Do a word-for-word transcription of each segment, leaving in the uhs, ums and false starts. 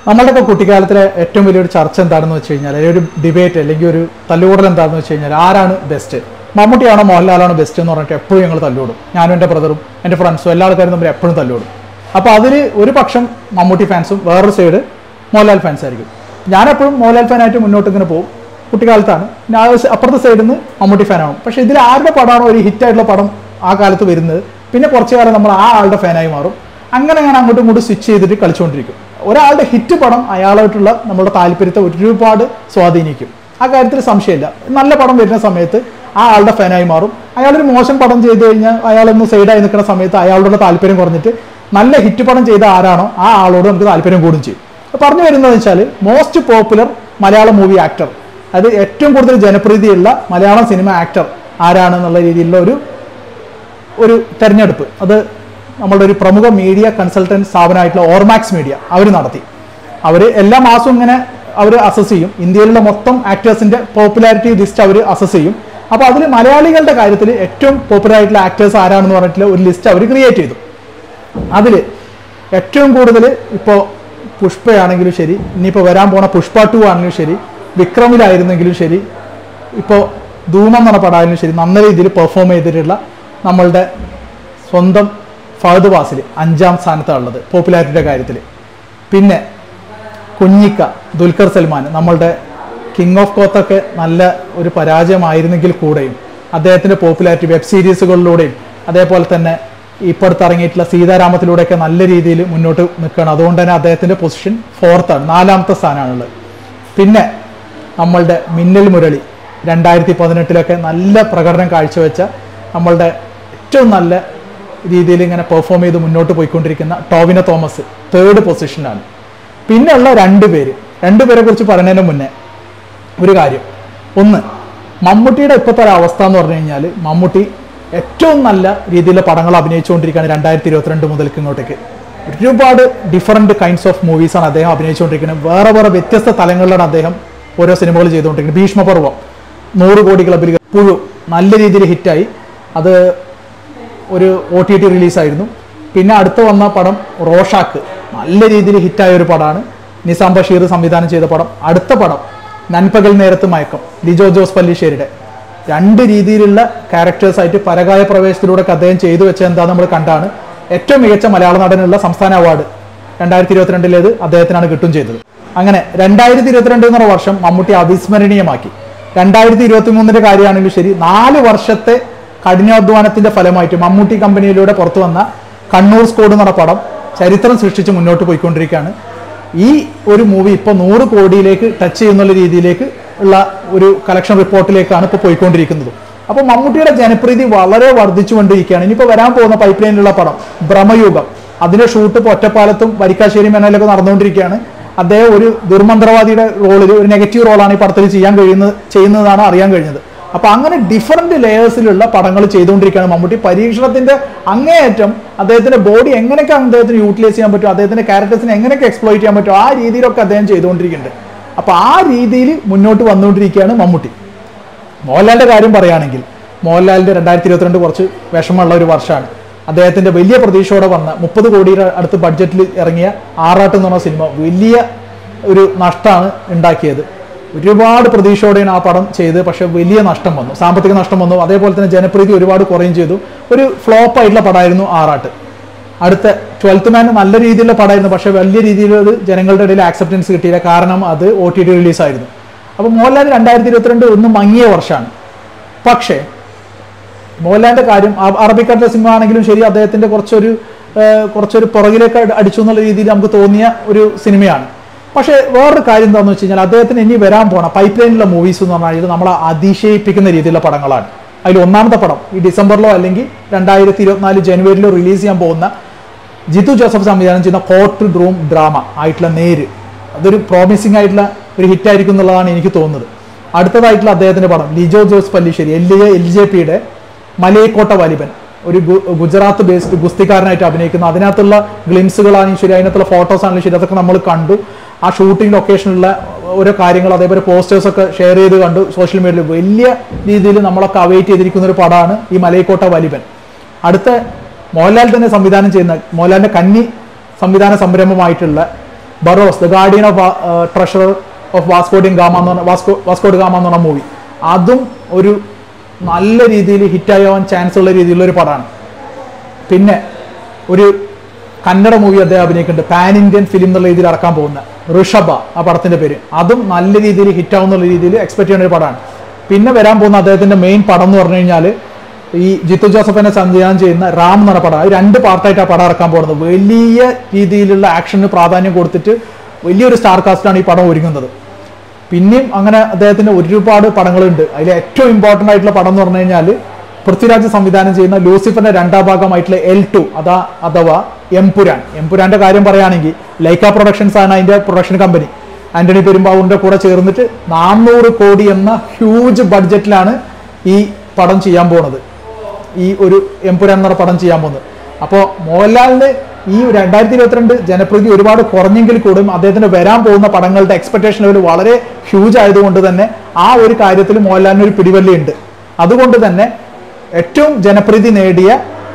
നമ്മളുടെ കുട്ടിക്കാലത്തിലെ ഏറ്റവും വലിയൊരു ചർച്ച എന്താണെന്ന് വെച്ച് കഴിഞ്ഞാൽ, ഒരു ഡിബേറ്റ് അല്ലെങ്കിൽ ഒരു തല്ലുകൂടൽ എന്താണെന്ന് വെച്ച് കഴിഞ്ഞാൽ, ആരാണ് ബെസ്റ്റ്, മമ്മൂട്ടിയാണോ മോഹൻലാലാണോ ബെസ്റ്റ് എന്ന് പറഞ്ഞിട്ട് എപ്പോഴും ഞങ്ങൾ തല്ലുകൂടും. ഞാനും എൻ്റെ ബ്രദറും എൻ്റെ ഫ്രണ്ട്സും എല്ലാ ആൾക്കാരും തമ്മിൽ എപ്പോഴും തല്ലുകൂടും. അപ്പോൾ അതിൽ ഒരു പക്ഷം മമ്മൂട്ടി ഫാൻസും വേറൊരു സൈഡ് മോഹൻലാൽ ഫാൻസ് ആയിരിക്കും. ഞാനെപ്പോഴും മോഹൻലാൽ ഫാനായിട്ട് മുന്നോട്ട് ഇങ്ങനെ പോകും. കുട്ടിക്കാലത്താണ് ഞാൻ അപ്പുറത്തെ സൈഡിൽ നിന്ന് മമ്മൂട്ടി ഫാനാവും. പക്ഷേ ഇതിൽ ആരുടെ പടമാണോ ഒരു ഹിറ്റായിട്ടുള്ള പടം ആ കാലത്ത് വരുന്നത്, പിന്നെ കുറച്ച് കാലം നമ്മൾ ആ ആളുടെ ഫാനായി മാറും. അങ്ങനെ ഞാൻ അങ്ങോട്ടും ഇങ്ങോട്ടും സ്വിച്ച് ചെയ്തിട്ട് കളിച്ചുകൊണ്ടിരിക്കും. ഒരാളുടെ ഹിറ്റ് പടം അയാളായിട്ടുള്ള നമ്മുടെ താല്പര്യത്തെ ഒരുപാട് സ്വാധീനിക്കും. ആ കാര്യത്തിൽ സംശയമില്ല. നല്ല പടം വരുന്ന സമയത്ത് ആ ആളുടെ ഫാനായി മാറും. അയാളൊരു മോശം പടം ചെയ്ത് കഴിഞ്ഞാൽ അയാളൊന്ന് സൈഡായി നിൽക്കുന്ന സമയത്ത് അയാളുടെ താല്പര്യം കുറഞ്ഞിട്ട് നല്ല ഹിറ്റ് പടം ചെയ്ത ആരാണോ ആ ആളോട് നമുക്ക് താല്പര്യം കൂടും ചെയ്യും. പറഞ്ഞു വരുന്നതെന്ന് വെച്ചാൽ, most popular Malayalam movie actor, അത് ഏറ്റവും കൂടുതൽ ജനപ്രീതിയുള്ള മലയാളം സിനിമ ആക്ടർ ആരാണെന്നുള്ള രീതിയിലുള്ള ഒരു ഒരു തെരഞ്ഞെടുപ്പ് അത് നമ്മളുടെ ഒരു പ്രമുഖ മീഡിയ കൺസൾട്ടൻറ്റ് സ്ഥാപനമായിട്ടുള്ള ഓർമാക്സ് മീഡിയ അവർ നടത്തി. അവർ എല്ലാ മാസവും ഇങ്ങനെ അവർ അസസ് ചെയ്യും. ഇന്ത്യയിലുള്ള മൊത്തം ആക്ടേഴ്സിൻ്റെ പോപ്പുലാരിറ്റി ലിസ്റ്റ് അവർ അസസ് ചെയ്യും. അപ്പോൾ അതിൽ മലയാളികളുടെ കാര്യത്തിൽ ഏറ്റവും പോപ്പുലർ ആയിട്ടുള്ള ആക്ടേഴ്സ് ആരാണെന്ന് പറഞ്ഞിട്ടുള്ള ഒരു ലിസ്റ്റ് അവർ ക്രിയേറ്റ് ചെയ്തു. അതിൽ ഏറ്റവും കൂടുതൽ ഇപ്പോൾ പുഷ്പയാണെങ്കിലും ശരി, ഇനിയിപ്പോൾ വരാൻ പോണ പുഷ്പ ടു ആണെങ്കിലും ശരി, വിക്രമിലായിരുന്നെങ്കിലും ശരി, ഇപ്പോൾ ധൂമം എന്ന് പറഞ്ഞ പടമായാലും ശരി, നല്ല രീതിയിൽ പെർഫോം ചെയ്തിട്ടുള്ള നമ്മളുടെ സ്വന്തം ഫഹദ് ഫാസിൽ അഞ്ചാം സ്ഥാനത്താണ് ഉള്ളത് പോപ്പുലാരിറ്റിയുടെ കാര്യത്തിൽ. പിന്നെ കുഞ്ഞിക്ക, ദുൽഖർ സൽമാൻ, നമ്മളുടെ കിങ് ഓഫ് കോത്തൊക്കെ നല്ല ഒരു പരാജയമായിരുന്നെങ്കിൽ കൂടെയും അദ്ദേഹത്തിൻ്റെ പോപ്പുലാരിറ്റി വെബ് സീരീസുകളിലൂടെയും അതേപോലെ തന്നെ ഇപ്പോഴത്തെ ഇറങ്ങിയിട്ടുള്ള സീതാരാമത്തിലൂടെയൊക്കെ നല്ല രീതിയിൽ മുന്നോട്ട് നിൽക്കുകയാണ്. അതുകൊണ്ട് തന്നെ അദ്ദേഹത്തിൻ്റെ പൊസിഷൻ ഫോർത്താണ്, നാലാമത്തെ സ്ഥാനമാണുള്ളത്. പിന്നെ നമ്മളുടെ മിന്നൽ മുരളി രണ്ടായിരത്തി പതിനെട്ടിലൊക്കെ നല്ല പ്രകടനം കാഴ്ചവെച്ച നമ്മളുടെ ഏറ്റവും നല്ല രീതിയിൽ ഇങ്ങനെ പെർഫോം ചെയ്ത് മുന്നോട്ട് പോയിക്കൊണ്ടിരിക്കുന്ന ടോവിനോ തോമസ് തേർഡ് പൊസിഷനാണ്. പിന്നെ ഉള്ള രണ്ട് പേര് രണ്ടുപേരെ കുറിച്ച് പറയുന്നതിന് മുന്നേ ഒരു കാര്യം, ഒന്ന് മമ്മൂട്ടിയുടെ ഇപ്പോഴത്തെ ഒരു അവസ്ഥ എന്ന് പറഞ്ഞു കഴിഞ്ഞാൽ, മമ്മൂട്ടി ഏറ്റവും നല്ല രീതിയിലുള്ള പടങ്ങൾ അഭിനയിച്ചുകൊണ്ടിരിക്കുകയാണ്. രണ്ടായിരത്തി ഇരുപത്തിരണ്ട് മുതൽക്ക് ഇങ്ങോട്ടേക്ക് ഒരുപാട് ഡിഫറൻറ്റ് കൈൻഡ്സ് ഓഫ് മൂവീസാണ് അദ്ദേഹം അഭിനയിച്ചുകൊണ്ടിരിക്കുന്നത്. വേറെ വേറെ വ്യത്യസ്ത തലങ്ങളിലാണ് അദ്ദേഹം ഓരോ സിനിമകൾ ചെയ്തുകൊണ്ടിരിക്കുന്നത്. ഭീഷ്മപർവം നൂറ് കോടി ക്ലബിൽ, പുഴു നല്ല രീതിയിൽ ഹിറ്റായി, അത് ഒരു ഒ ടി ടി റിലീസായിരുന്നു. പിന്നെ അടുത്ത് വന്ന പടം റോഷാക്ക് നല്ല രീതിയിൽ ഹിറ്റായ ഒരു പടമാണ്. നിസാം ബഷീർ സംവിധാനം ചെയ്ത പടം. അടുത്ത പടം നൻപകൽ നേരത്ത് മയക്കം, ലിജോ ജോസ് പല്ലിശ്ശേരിയുടെ. രണ്ട് രീതിയിലുള്ള ക്യാരക്ടേഴ്സായിട്ട് പരകായ പ്രവേശത്തിലൂടെ അദ്ദേഹം ചെയ്തു വെച്ച എന്താ നമ്മൾ കണ്ടാണ്. ഏറ്റവും മികച്ച മലയാള നടനുള്ള സംസ്ഥാന അവാർഡ് രണ്ടായിരത്തി ഇരുപത്തിരണ്ടിലേത് അദ്ദേഹത്തിനാണ് കിട്ടും ചെയ്തത്. അങ്ങനെ രണ്ടായിരത്തി ഇരുപത്തിരണ്ട് എന്നുള്ള വർഷം മമ്മൂട്ടി അവിസ്മരണീയമാക്കി. രണ്ടായിരത്തി ഇരുപത്തി മൂന്നിൻ്റെ കാര്യമാണെങ്കിലും ശരി, നാല് വർഷത്തെ കഠിനാധ്വാനത്തിന്റെ ഫലമായിട്ട് മമ്മൂട്ടി കമ്പനിയിലൂടെ പുറത്തു വന്ന കണ്ണൂർ സ്കോഡ് എന്ന പടം ചരിത്രം സൃഷ്ടിച്ച് മുന്നോട്ട് പോയിക്കൊണ്ടിരിക്കുകയാണ്. ഈ ഒരു മൂവി ഇപ്പോൾ നൂറ് കോടിയിലേക്ക് ടച്ച് ചെയ്യുന്നുള്ള രീതിയിലേക്ക് ഉള്ള ഒരു കളക്ഷൻ റിപ്പോർട്ടിലേക്കാണ് ഇപ്പോൾ പോയിക്കൊണ്ടിരിക്കുന്നത്. അപ്പോൾ മമ്മൂട്ടിയുടെ ജനപ്രീതി വളരെ വർദ്ധിച്ചുകൊണ്ടിരിക്കുകയാണ്. ഇനിയിപ്പോൾ വരാൻ പോകുന്ന പൈപ്പ് ലൈനിലുള്ള പടം ബ്രഹ്മയുഗം, അതിൻ്റെ ഷൂട്ട് ഇപ്പോൾ ഒറ്റപ്പാലത്തും വരിക്കാശ്ശേരി മേനയിലൊക്കെ നടന്നുകൊണ്ടിരിക്കുകയാണ്. അദ്ദേഹം ഒരു ദുർമന്ത്രവാദിയുടെ റോളിൽ ഒരു നെഗറ്റീവ് റോളാണ് ഈ പടത്തിൽ ചെയ്യാൻ കഴിയുന്നത് ചെയ്യുന്നതാണ് അറിയാൻ കഴിഞ്ഞത്. അപ്പോൾ അങ്ങനെ ഡിഫറൻറ്റ് ലെയേഴ്സിലുള്ള പടങ്ങൾ ചെയ്തുകൊണ്ടിരിക്കുകയാണ് മമ്മൂട്ടി. പരീക്ഷണത്തിൻ്റെ അങ്ങേയറ്റം അദ്ദേഹത്തിൻ്റെ ബോഡി എങ്ങനെയൊക്കെ അദ്ദേഹത്തിന് യൂട്ടിലൈസ് ചെയ്യാൻ പറ്റും, അദ്ദേഹത്തിൻ്റെ ക്യാരക്ടേഴ്സിനെ എങ്ങനെയൊക്കെ എക്സ്പ്ലോയിറ്റ് ചെയ്യാൻ പറ്റും, ആ രീതിയിലൊക്കെ അദ്ദേഹം ചെയ്തുകൊണ്ടിരിക്കുന്നുണ്ട്. അപ്പോൾ ആ രീതിയിൽ മുന്നോട്ട് വന്നുകൊണ്ടിരിക്കുകയാണ് മമ്മൂട്ടി. മോഹൻലാലിൻ്റെ കാര്യം പറയുകയാണെങ്കിൽ, മോഹൻലാലിൻ്റെ രണ്ടായിരത്തി ഇരുപത്തിരണ്ട് കുറച്ച് വിഷമമുള്ള ഒരു വർഷമാണ്. അദ്ദേഹത്തിൻ്റെ വലിയ പ്രതീക്ഷയോടെ വന്ന മുപ്പത് കോടിയുടെ അടുത്ത് ബഡ്ജറ്റിൽ ഇറങ്ങിയ ആറാട്ട് എന്ന് പറഞ്ഞ സിനിമ വലിയ ഒരു നഷ്ടമാണ് ഉണ്ടാക്കിയത്. ഒരുപാട് പ്രതീക്ഷയോടെയാണ് ആ പടം ചെയ്ത്, പക്ഷേ വലിയ നഷ്ടം വന്നു, സാമ്പത്തിക നഷ്ടം വന്നു. അതേപോലെ തന്നെ ജനപ്രീതി ഒരുപാട് കുറയും ചെയ്തു. ഒരു ഫ്ലോപ്പ് ആയിട്ടുള്ള പടമായിരുന്നു ആറാട്ട്. അടുത്ത ട്വൽത്ത് മാൻ നല്ല രീതിയിലുള്ള പടമായിരുന്നു, പക്ഷേ വലിയ രീതിയിൽ ജനങ്ങളുടെ ഇടയിൽ ആക്സെപ്റ്റൻസ് കിട്ടിയില്ല, കാരണം അത് ഒ ടി ടി റിലീസായിരുന്നു. അപ്പോൾ മോഹൻലാൽ രണ്ടായിരത്തി ഇരുപത്തിരണ്ട് ഒന്ന് മങ്ങിയ വർഷമാണ്. പക്ഷേ മോഹൻലാലിൻ്റെ കാര്യം, അറബിക്കടലിലെ സിനിമ ആണെങ്കിലും ശരി, അദ്ദേഹത്തിൻ്റെ കുറച്ചൊരു കുറച്ചൊരു പുറകിലേക്ക് അടിച്ചു എന്നുള്ള രീതിയിൽ നമുക്ക് തോന്നിയ ഒരു സിനിമയാണ്. പക്ഷേ വേറൊരു കാര്യം എന്താണെന്ന് വെച്ച് കഴിഞ്ഞാൽ, അദ്ദേഹത്തിന് ഇനി വരാൻ പോണ പൈപ്പ് ലൈനിലുള്ള മൂവീസ് എന്ന് പറഞ്ഞാൽ നമ്മളെ അതിശയിപ്പിക്കുന്ന രീതിയിലുള്ള പടങ്ങളാണ്. അതിൽ ഒന്നാമത്തെ പടം ഈ ഡിസംബറിലോ അല്ലെങ്കിൽ രണ്ടായിരത്തി ഇരുപത്തിനാല് ജനുവരിയിലോ റിലീസ് ചെയ്യാൻ പോകുന്ന ജിത്തു ജോസഫ് സംവിധാനം ചെയ്യുന്ന കോർട്ട് റൂം ഡ്രാമ ആയിട്ടുള്ള നേര്, അതൊരു പ്രോമിസിംഗ് ആയിട്ടുള്ള ഒരു ഹിറ്റായിരിക്കും എന്നുള്ളതാണ് എനിക്ക് തോന്നുന്നത്. അടുത്തതായിട്ടുള്ള അദ്ദേഹത്തിൻ്റെ പടം Lijo Jose Pellissery, L J L J പിയുടെ മലയക്കോട്ട വാലിബൻ, ഒരു ഗുജറാത്ത് ബേസ്ഡ് ഗുസ്തിക്കാരനായിട്ട് അഭിനയിക്കുന്നു. അതിനകത്തുള്ള ഗ്ലിംസുകളാണെങ്കിലും ശരി, അതിനകത്തുള്ള ഫോട്ടോസ് ആണെങ്കിലും ശരി, അതൊക്കെ നമ്മൾ കണ്ടു. ആ ഷൂട്ടിംഗ് ലൊക്കേഷനിലുള്ള ഓരോ കാര്യങ്ങൾ, അതേപോലെ പോസ്റ്റേഴ്സൊക്കെ ഷെയർ ചെയ്ത് കണ്ടു സോഷ്യൽ മീഡിയയിൽ. വലിയ രീതിയിൽ നമ്മളൊക്കെ അവൈറ്റ് ചെയ്തിരിക്കുന്ന ഒരു പടമാണ് ഈ മലയക്കോട്ട വാലിബൻ. അടുത്ത മോഹൻലാൽ തന്നെ സംവിധാനം ചെയ്യുന്ന, മോഹൻലാലിൻ്റെ കന്നി സംവിധാന സംരംഭമായിട്ടുള്ള Barroz the guardian of treasurer of Vasco da Gama എന്ന് പറഞ്ഞ വാസ്കോ വാസ്കോഡ് ഗാമ എന്ന് പറഞ്ഞ മൂവി, അതും ഒരു നല്ല രീതിയിൽ ഹിറ്റാവാൻ ചാൻസ് ഉള്ള രീതിയിലുള്ള ഒരു പടമാണ്. പിന്നെ ഒരു കന്നഡ മൂവി അദ്ദേഹം അഭിനയിക്കുന്നുണ്ട്, പാൻ ഇന്ത്യൻ ഫിലിം എന്നുള്ള രീതിയിൽ ഇറക്കാൻ പോകുന്ന ഋഷഭ, ആ പടത്തിന്റെ പേര്, അതും നല്ല രീതിയിൽ ഹിറ്റാവുന്നുള്ള രീതിയിൽ എക്സ്പെക്ട് ചെയ്യുന്ന ഒരു പടമാണ്. പിന്നെ വരാൻ പോകുന്ന അദ്ദേഹത്തിന്റെ മെയിൻ പടം എന്ന് പറഞ്ഞു കഴിഞ്ഞാൽ ഈ ജിത്തു ജോസഫിനെ സംവിധാനം ചെയ്യുന്ന റാം എന്ന് പറഞ്ഞ പടം. അത് രണ്ട് പാർട്ടായിട്ട് ആ പടം ഇറക്കാൻ പോകുന്നത്. വലിയ രീതിയിലുള്ള ആക്ഷന് പ്രാധാന്യം കൊടുത്തിട്ട് വലിയൊരു സ്റ്റാർ കാസ്റ്റാണ് ഈ പടം ഒരുങ്ങുന്നത്. പിന്നെയും അങ്ങനെ അദ്ദേഹത്തിന്റെ ഒരുപാട് പടങ്ങളുണ്ട്. അതിൽ ഏറ്റവും ഇമ്പോർട്ടൻ്റ് ആയിട്ടുള്ള പടം എന്ന് പറഞ്ഞു കഴിഞ്ഞാൽ പൃഥ്വിരാജ് സംവിധാനം ചെയ്യുന്ന ലൂസിഫറിന്റെ രണ്ടാം ഭാഗമായിട്ടുള്ള എൽ ടു അതാ അഥവാ എംപുരാൻ. എംപുരാന്റെ കാര്യം പറയുകയാണെങ്കിൽ ലൈക്ക പ്രൊഡക്ഷൻസ് ആണ് അതിന്റെ പ്രൊഡക്ഷൻ കമ്പനി. ആന്റണി പെരുമ്പാവൂരിന്റെ കൂടെ ചേർന്നിട്ട് നാനൂറ് കോടി എന്ന ഹ്യൂജ് ബഡ്ജറ്റിലാണ് ഈ പടം ചെയ്യാൻ പോകുന്നത്, ഈ ഒരു എംപുരാൻ എന്ന പടം ചെയ്യാൻ പോകുന്നത്. അപ്പോൾ മോഹൻലാലിന് ഈ രണ്ടായിരത്തി ഇരുപത്തിരണ്ട് ജനപ്രീതി ഒരുപാട് കുറഞ്ഞെങ്കിൽ കൂടും അദ്ദേഹത്തിന് വരാൻ പോകുന്ന പടങ്ങളുടെ എക്സ്പെക്ടേഷൻ ലെവൽ വളരെ ഹ്യൂജ് ആയതുകൊണ്ട് തന്നെ ആ ഒരു കാര്യത്തിൽ മോഹൻലാലിന് ഒരു പിടിവള്ളിയുണ്ട്. അതുകൊണ്ട് തന്നെ ഏറ്റവും ജനപ്രീതി നേടിയ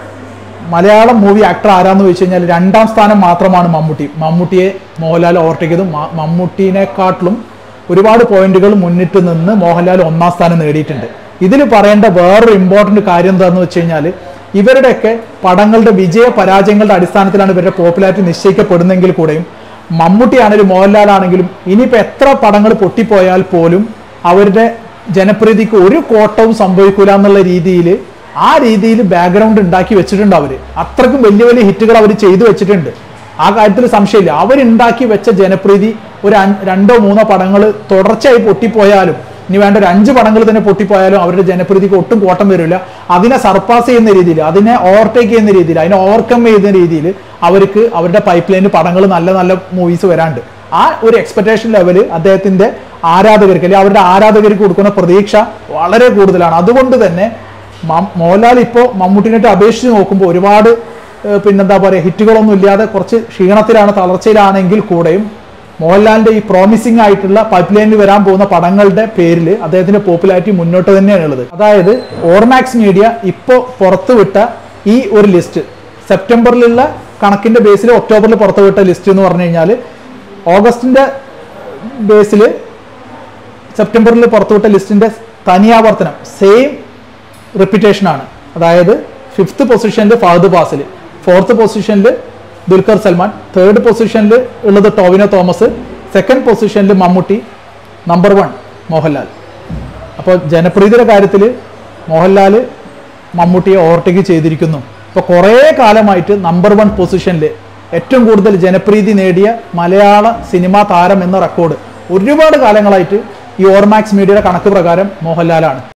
മലയാളം മൂവി ആക്ടർ ആരാന്ന് ചോദിച്ചു കഴിഞ്ഞാൽ രണ്ടാം സ്ഥാനം മാത്രമാണ് മമ്മൂട്ടി. മമ്മൂട്ടിയെ മോഹൻലാൽ ഓവർടേക്ക് ചെയ്തു. മമ്മൂട്ടിനെക്കാട്ടിലും ഒരുപാട് പോയിന്റുകൾ മുന്നിട്ട് നിന്ന് മോഹൻലാൽ ഒന്നാം സ്ഥാനം നേടിയിട്ടുണ്ട്. ഇതിൽ പറയേണ്ട വേറൊരു ഇമ്പോർട്ടൻറ്റ് കാര്യം എന്താണെന്ന് വെച്ച് കഴിഞ്ഞാൽ ഇവരുടെയൊക്കെ പടങ്ങളുടെ വിജയ പരാജയങ്ങളുടെ അടിസ്ഥാനത്തിലാണ് ഇവരുടെ പോപ്പുലാരിറ്റി നിശ്ചയിക്കപ്പെടുന്നെങ്കിൽ കൂടെയും മമ്മൂട്ടിയാണെങ്കിലും മോഹൻലാലാണെങ്കിലും ഇനിയിപ്പോൾ എത്ര പടങ്ങൾ പൊട്ടിപ്പോയാൽ പോലും അവരുടെ ജനപ്രീതിക്ക് ഒരു കോട്ടവും സംഭവിക്കൂല എന്നുള്ള രീതിയിൽ ആ രീതിയിൽ ബാക്ക്ഗ്രൗണ്ട് ഉണ്ടാക്കി വെച്ചിട്ടുണ്ട്. അവർ അത്രക്കും വലിയ വലിയ ഹിറ്റുകൾ അവർ ചെയ്തു വെച്ചിട്ടുണ്ട്. ആ കാര്യത്തിൽ സംശയമില്ല. അവരുണ്ടാക്കി വെച്ച ജനപ്രീതി ഒരു രണ്ടോ മൂന്നോ പടങ്ങൾ തുടർച്ചയായി പൊട്ടിപ്പോയാലും ഇനി വേണ്ട ഒരു അഞ്ച് പടങ്ങൾ തന്നെ പൊട്ടിപ്പോയാലും അവരുടെ ജനപ്രീതിക്ക് ഒട്ടും കോട്ടം വരില്ല. അതിനെ സർപ്പാസ് ചെയ്യുന്ന രീതിയിൽ, അതിനെ ഓവർടേക്ക് ചെയ്യുന്ന രീതിയിൽ, അതിനെ ഓവർകം ചെയ്യുന്ന രീതിയിൽ അവർക്ക് അവരുടെ പൈപ്പ് ലൈനിൽ പടങ്ങൾ നല്ല നല്ല മൂവീസ് വരാണ്ട്. ആ ഒരു എക്സ്പെക്ടേഷൻ ലെവല് അദ്ദേഹത്തിന്റെ ആരാധകർക്ക് അല്ലെങ്കിൽ അവരുടെ ആരാധകർക്ക് കൊടുക്കുന്ന പ്രതീക്ഷ വളരെ കൂടുതലാണ്. അതുകൊണ്ട് തന്നെ മോഹൻലാൽ ഇപ്പോൾ മമ്മൂട്ടിനായിട്ട് അപേക്ഷിച്ച് നോക്കുമ്പോൾ ഒരുപാട് പിന്നെന്താ പറയുക ഹിറ്റുകളൊന്നും ഇല്ലാതെ കുറച്ച് ക്ഷീണത്തിലാണ്, തളർച്ചയിലാണെങ്കിൽ കൂടെയും മോഹൻലാലിന്റെ ഈ പ്രോമിസിംഗ് ആയിട്ടുള്ള പൈപ്പ് ലൈനിൽ വരാൻ പോകുന്ന പടങ്ങളുടെ പേരിൽ അദ്ദേഹത്തിന്റെ പോപ്പുലാരിറ്റി മുന്നോട്ട് തന്നെയാണ് ഉള്ളത്. അതായത് ഓർമാക്സ് മീഡിയ ഇപ്പോൾ പുറത്തുവിട്ട ഈ ഒരു ലിസ്റ്റ്, സെപ്റ്റംബറിലുള്ള കണക്കിന്റെ ബേസിൽ ഒക്ടോബറിൽ പുറത്തുവിട്ട ലിസ്റ്റ് എന്ന് പറഞ്ഞു കഴിഞ്ഞാൽ ഓഗസ്റ്റിന്റെ ബേസിൽ സെപ്റ്റംബറിൽ പുറത്തുവിട്ട ലിസ്റ്റിന്റെ തനിയാവർത്തനം സെയിം റിപ്പീറ്റേഷനാണ്. അതായത് ഫിഫ്ത്ത് പൊസിഷനിൽ ഫഹദ് ഫാസിൽ, ഫോർത്ത് പൊസിഷനിൽ ദുൽഖർ സൽമാൻ, തേർഡ് പൊസിഷനിൽ ഉള്ളത് ടോവിനോ തോമസ്, സെക്കൻഡ് പൊസിഷനിൽ മമ്മൂട്ടി, നമ്പർ വൺ മോഹൻലാൽ. അപ്പോൾ ജനപ്രീതിയുടെ കാര്യത്തിൽ മോഹൻലാൽ മമ്മൂട്ടിയെ ഓവർടേക്ക് ചെയ്തിരിക്കുന്നു. ഇപ്പോൾ കുറേ കാലമായിട്ട് നമ്പർ വൺ പൊസിഷനിൽ ഏറ്റവും കൂടുതൽ ജനപ്രീതി നേടിയ മലയാള സിനിമാ താരം എന്ന റെക്കോർഡ് ഒരുപാട് കാലങ്ങളായിട്ട് ഈ ഓർമാക്സ് മീഡിയയുടെ കണക്ക് പ്രകാരം മോഹൻലാലാണ്.